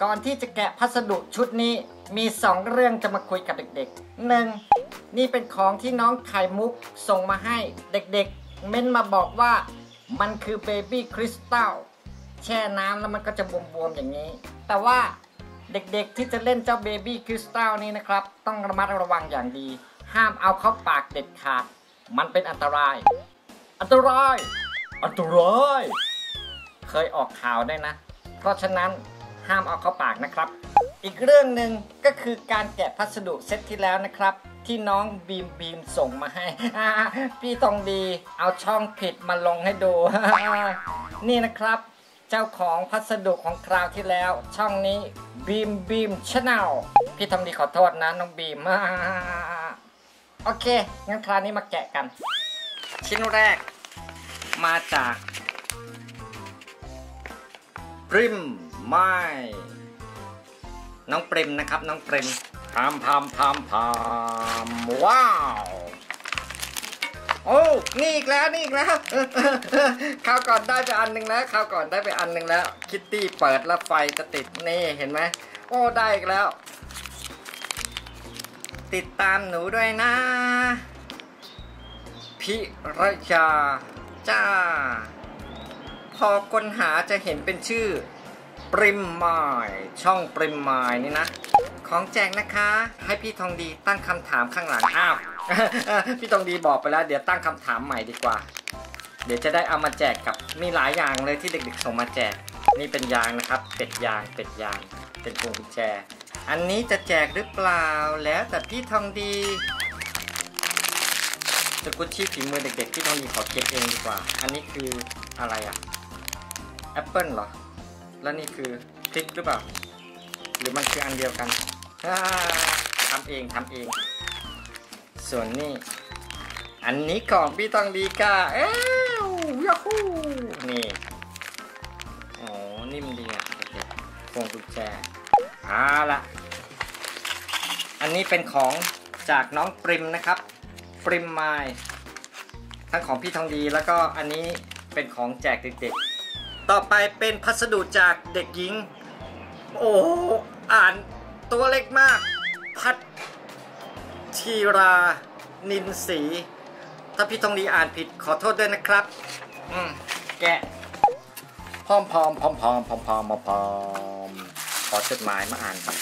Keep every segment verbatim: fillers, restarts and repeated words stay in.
ก่อนที่จะแกะพัสดุชุดนี้มีสองเรื่องจะมาคุยกับเด็กๆหนึ่งนี่เป็นของที่น้องไข่มุกส่งมาให้เด็กๆเม้นมาบอกว่ามันคือเบบี้คริสตัลแช่น้ำแล้วมันก็จะบวมๆอย่างนี้แต่ว่าเด็กๆที่จะเล่นเจ้าเบบี้คริสตัลนี้นะครับต้องระมัดระวังอย่างดีห้ามเอาเข้าปากเด็ดขาดมันเป็นอันตรายอันตรายอันตรายเคยออกข่าวได้นะเพราะฉะนั้นห้ามเอาเข้าปากนะครับอีกเรื่องหนึ่งก็คือการแกะพัสดุเซตที่แล้วนะครับที่น้องบีมบีมส่งมาให้พี่ทองดีเอาช่องผิดมาลงให้ดู นี่นะครับเจ้าของพัสดุของคราวที่แล้วช่องนี้บีมบีมชาแนลพี่ทองดีขอโทษนะน้องบีม โอเคงั้นคราวนี้มาแกะกันชิ้นแรกมาจากปริมไม้น้องปริมนะครับน้องปริมพามพามพามพามว้าวโอ้นี่อีกแล้วนี่อีกแล้วคราวก่อนได้ไปอันหนึ่งแล้วคราวก่อนได้ไปอันหนึ่งแล้วคิตตี้เปิดแล้วไฟจะติดนี่เห็นไหมโอ้ได้อีกแล้วติดตามหนูด้วยนะพิรยาจ้าพอค้นหาจะเห็นเป็นชื่อปริมไม้ช่องปริมไม้นี่นะของแจกนะคะให้พี่ทองดีตั้งคำถามข้างหลังอ้าว พี่ทองดีบอกไปแล้วเดี๋ยวตั้งคำถามใหม่ดีกว่าเดี๋ยวจะได้เอามาแจกกับมีหลายอย่างเลยที่เด็กๆส่งมาแจกนี่เป็นยางนะครับเป็ดยางเป็ดยางเป็นพวงกุญแจอันนี้จะแจกหรือเปล่าแล้วแต่พี่ทองดีสกุชชี่ฝีมือเด็กๆพี่ทองดีขอเก็บเองดีกว่าอันนี้คืออะไรอะแอปเปิ้ลเหรอแล้วนี่คือพริกหรือเปล่าหรือมันคืออันเดียวกันทำเองทำเองส่วนนี้อันนี้ของพี่ทองดีค่ะเอ้ยาฮูนี่โอ้นิ่มดีอ่ะเด็กๆพวงกุญแจเอาละอันนี้เป็นของจากน้องปริมนะครับปริมไม้ทั้งของพี่ทองดีแล้วก็อันนี้เป็นของแจกเด็กๆต่อไปเป็นพัสดุจากเด็กหญิงโอ้อ่านตัวเล็กมากพัทธีรานินศรีถ้าพี่ทองดีอ่านผิดขอโทษด้วยนะครับอืมแกะพร้อมพร้อมพร้อมพร้อมพร้อมพร้อมพร้อมขอจดหมายมาอ่านกัน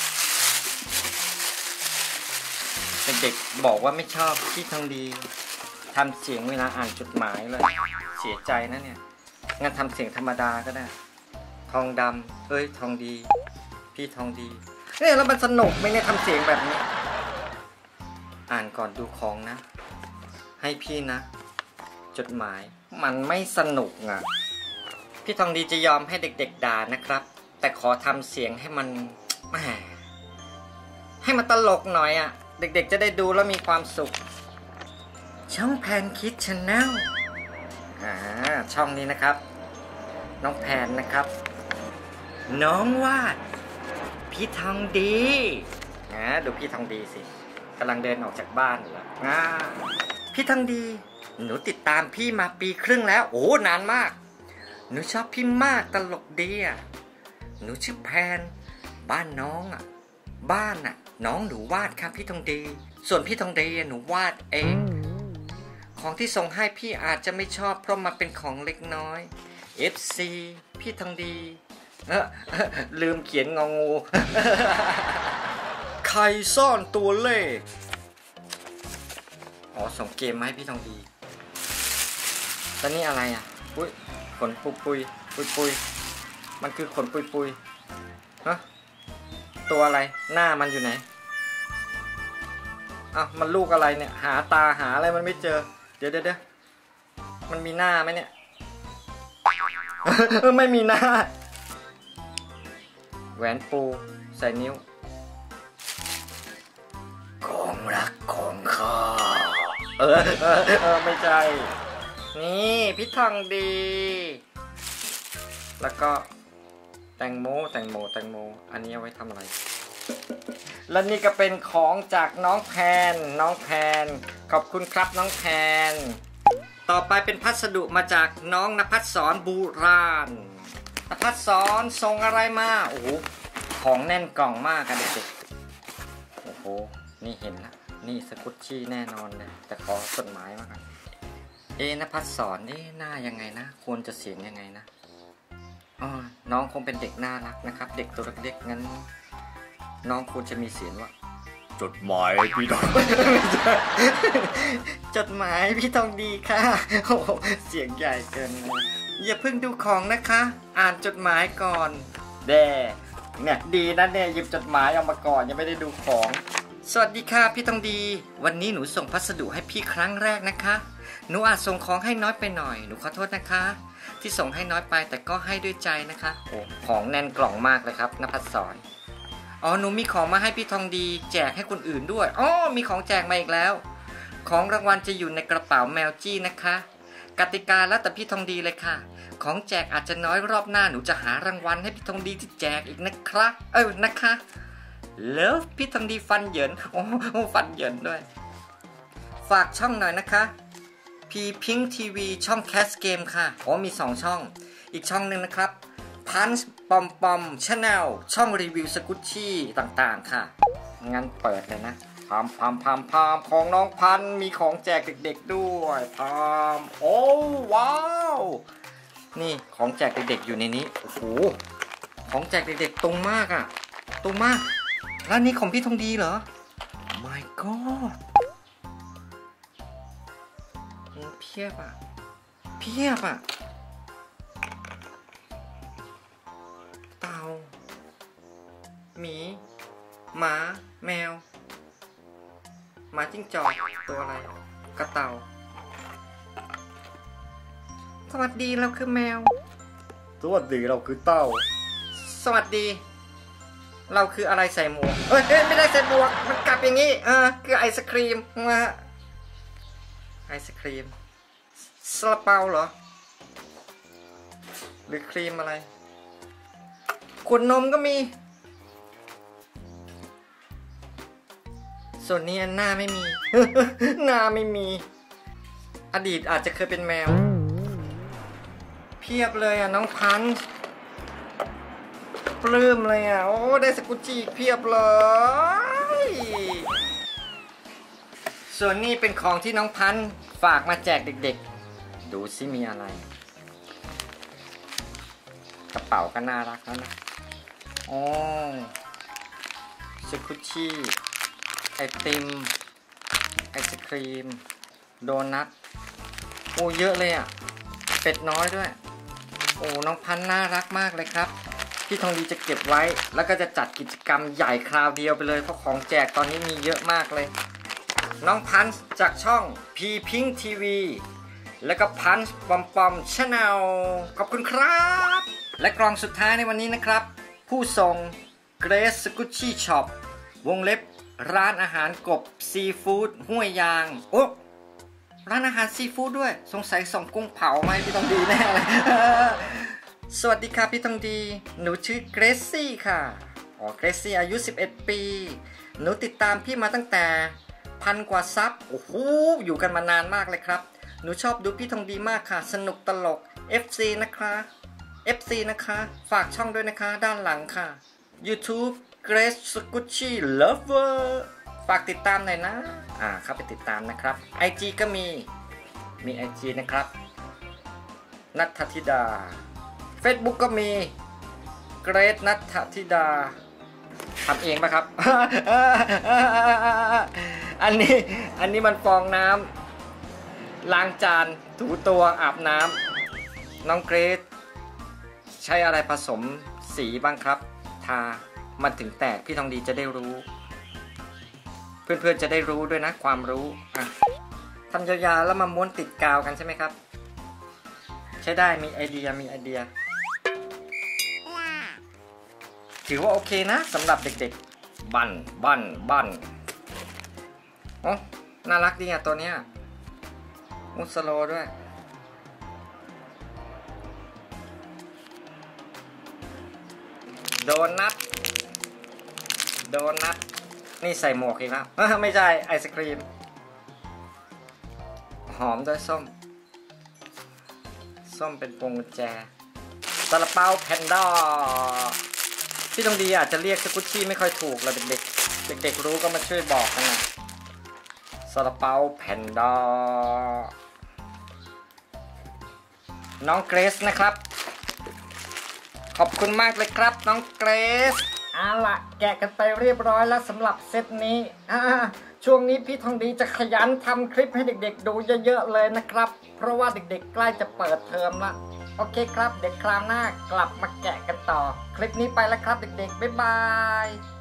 เด็กๆบอกว่าไม่ชอบพี่ทองดีทำเสียงเวลาอ่านจดหมายเลยเสียใจนะเนี่ยงั้นทำเสียงธรรมดาก็ได้ทองดำเอ้ยทองดีพี่ทองดีเนี่ยแล้วมันสนุกไหมเนี่ยทำเสียงแบบนี้อ่านก่อนดูของนะให้พี่นะจดหมายมันไม่สนุกอ่ะพี่ทองดีจะยอมให้เด็กๆด่านะครับแต่ขอทำเสียงให้มันแหมให้มันตลกหน่อยอ่ะเด็กๆจะได้ดูแล้วมีความสุขช่องแพนคิดชาแนลอ่าช่องนี้นะครับน้องแพนนะครับน้องวาดพี่ทองดีนะดูพี่ทองดีสิกำลังเดินออกจากบ้านอยู่แล้วอ่าพี่ทองดีหนูติดตามพี่มาปีครึ่งแล้วโอ้นานมากหนูชอบพี่มากตลกดีอ่ะหนูชื่อแพนบ้านน้องอ่ะบ้านอ่ะน้องหนูวาดครับพี่ทองดีส่วนพี่ทองดีหนูวาดเองของที่ส่งให้พี่อาจจะไม่ชอบเพราะมันเป็นของเล็กน้อย เอฟ ซี พี่ทองดีเออลืมเขียนงองู ใครซ่อนตัวเลขอ๋อส่งเกมมาให้พี่ทองดีแล้วนี่อะไรอ่ะอุ้ยขนปุยปุยปุยปุยมันคือขนปุยปุยฮะตัวอะไรหน้ามันอยู่ไหนอ้าวมันลูกอะไรเนี่ยหาตาหาอะไรมันไม่เจอเดี๋ยวเดี๋ยวเดี๋ยวมันมีหน้าไหมเนี่ย ไม่มีหน้าแหวนปูใส่นิ้วของรักของข้าเออเออเออไม่ใช่นี่พี่ทองดีแล้วก็แตงโมแตงโมแตงโมอันนี้เอาไว้ทำอะไรและนี่ก็เป็นของจากน้องแพนน้องแพนขอบคุณครับน้องแพนต่อไปเป็นพัสดุมาจากน้องณภัสสรบูราณณภัสสรส่งอะไรมาโอ้โหของแน่นกล่องมากกันเด็กๆโอ้โหนี่เห็นละนี่สกุชชี่แน่นอนเลยแต่ขอจดหมายมากันเอนภัสสรนี่หน้ายังไงนะควรจะเสียงยังไงนะอ๋อน้องคงเป็นเด็กน่ารักนะครับเด็กตัวเล็กๆงั้นน้องควรจะมีเสียงว่าจดหมายพี่ทองจดหมายพี่ทองดีค่ะโอ้เสียงใหญ่เกินเลยอย่าเพิ่งดูของนะคะอ่านจดหมายก่อนแด่เนี่ยดีนะเนี่ยหยิบจดหมายออกมาก่อนยังไม่ได้ดูของสวัสดีค่ะพี่ทองดีวันนี้หนูส่งพัสดุให้พี่ครั้งแรกนะคะหนูอาจส่งของให้น้อยไปหน่อยหนูขอโทษนะคะที่ส่งให้น้อยไปแต่ก็ให้ด้วยใจนะคะโอ้ของแน่นกล่องมากเลยครับนภัสสรอ๋อหนูมีของมาให้พี่ทองดีแจกให้คนอื่นด้วยอ๋อมีของแจกมาอีกแล้วของรางวัลจะอยู่ในกระเป๋าแมวจี้นะคะกติกาแล้วแต่พี่ทองดีเลยค่ะของแจกอาจจะน้อยรอบหน้าหนูจะหารางวัลให้พี่ทองดีที่แจกอีกนะครับเออนะคะเลิฟพี่ทองดีฟันเหยินโอ้ฟันเหยินด้วยฝากช่องหน่อยนะคะพีพิงทีวีช่องแคสเกมค่ะอ๋อมีสองช่องอีกช่องหนึ่งนะครับพันช์ปอมปอมชาแนลช่องรีวิวสกุชชี่ต่างๆค่ะงั้นเปิดเลยนะพามพามพามพามของน้องพันมีของแจกเด็กๆด้วยพามโอ้ว้าวนี่ของแจกเด็กๆอยู่ในนี้โอ้โหของแจกเด็กๆตรงมากอ่ะตรงมากแล้วนี่ของพี่ทองดีเหรอ my god เพียบอ่ะเพียบอ่ะเต่าหมีหมาแมวหมาจิ้งจอกตัวอะไรกระเต่าสวัสดีเราคือแมวสวัสดีเราคือเต่าสวัสดีเราคืออะไรใส่หมวกเอ้ยไม่ได้ใส่หมวกมันกลับอย่างนี้เออคือไอศครีมมาไอศครีมซาลาเปาเหรอหรือครีมอะไรขวดนมก็มีส่วนนี้หน้าไม่มี หน้าไม่มีอดีตอาจจะเคยเป็นแมวเพียบเลยอ่ะน้องพันธุ์ปลื้มเลยอ่ะโอ้ได้สกุชชี่เพียบเลยส่วนนี้เป็นของที่น้องพันธุ์ฝากมาแจกเด็กๆดูซิมีอะไรกระเป๋าก็น่ารักแล้วนะโอ้สกุชชี่ไอติมไอศครีมโดนัทโอ้เยอะเลยอ่ะเป็ดน้อยด้วยโอ้น้องพันธุ์น่ารักมากเลยครับพี่ทองดีจะเก็บไว้แล้วก็จะจัดกิจกรรมใหญ่คราวเดียวไปเลยเพราะของแจกตอนนี้มีเยอะมากเลยน้องพันธุ์จากช่องพีพิงทีวีแล้วก็พันธุ์ปอมปอมชาแนลขอบคุณครับและกล่องสุดท้ายในวันนี้นะครับผู้ส่งเกรซสกุชชี่ช็อปวงเล็บร้านอาหารกบซีฟู้ดห้วยยางโอ้ร้านอาหารซีฟู้ดด้วยสงสัยส่งกุ้งเผาไหมพี่ทองดีแน่เลย สวัสดีค่ะพี่ทองดีหนูชื่อเกรซซี่ค่ะอ๋อเกรซซี่อายุสิบเอ็ดปีหนูติดตามพี่มาตั้งแต่พันกว่าซับโอ้โหอยู่กันมานานมากเลยครับหนูชอบดูพี่ทองดีมากค่ะสนุกตลก เอฟ ซี นะคะ เอฟ ซี นะคะฝากช่องด้วยนะคะด้านหลังค่ะ YouTube Grace Squishy Lover ฝากติดตามหน่อยนะอ่าเข้าไปติดตามนะครับ ไอ จี ก็มีมี ไอ จี นะครับณัฐธิดา Facebook ก็มี Grace ณัฐธิดาทำเองป่ะครับ อันนี้อันนี้มันฟองน้ำล้างจานถูตัวอาบน้ำน้องเกรซใช้อะไรผสมสีบ้างครับทามันถึงแตกพี่ทองดีจะได้รู้เพื่อนๆจะได้รู้ด้วยนะความรู้อ่ะทำยาวๆแล้วมาม้วนติดกาวกันใช่ไหมครับใช้ได้มีไอเดียมีไอเดียถือว่าโอเคนะสำหรับเด็กๆบันบันบันโอ้น่ารักดีอ่ะตัวเนี้ยมุสโลด้วยโดนัทโดนัทนี่ใส่หมวกอีกแล้วไม่ใช่ไอศครีมหอมด้วยส้มส้มเป็นพวงกุญแจซาลาเปาแพนด้าพี่ทองดีอาจจะเรียกสกุชชี่ไม่ค่อยถูกเราเด็กๆเด็กๆรู้ก็มาช่วยบอกกันนะซาลาเปาแพนด้าน้องเกรซนะครับขอบคุณมากเลยครับน้องเกรซเอาล่ะแกะกันไปเรียบร้อยแล้วสำหรับเซตนี้ช่วงนี้พี่ทองดีจะขยันทำคลิปให้เด็กๆดูเยอะๆเลยนะครับเพราะว่าเด็กๆใกล้จะเปิดเทอมละโอเคครับเด็กคราวหน้ากลับมาแกะกันต่อคลิปนี้ไปแล้วครับเด็กๆบ๊ายบาย